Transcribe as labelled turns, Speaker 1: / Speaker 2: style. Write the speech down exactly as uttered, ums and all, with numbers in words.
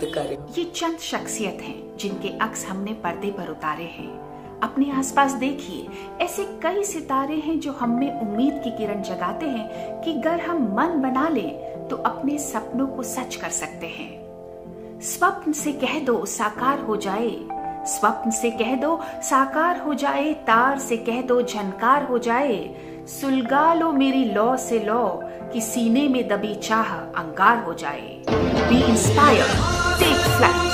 Speaker 1: व्यक्त करें।
Speaker 2: ये चंद शख्सियत हैं जिनके अक्स हमने पर्दे पर उतारे हैं। अपने आसपास देखिए, ऐसे कई सितारे हैं जो हम में उम्मीद की किरण जगाते हैं कि अगर हम मन बना लें तो अपने सपनों को सच कर सकते हैं। स्वप्न से कह दो साकार हो जाए, स्वप्न से कह दो साकार हो जाए, तार से कह दो झनकार हो जाए, सुलगा लो मेरी लौ से लौ कि सीने में दबी चाह अंगार हो जाए। Be inspired, take flight.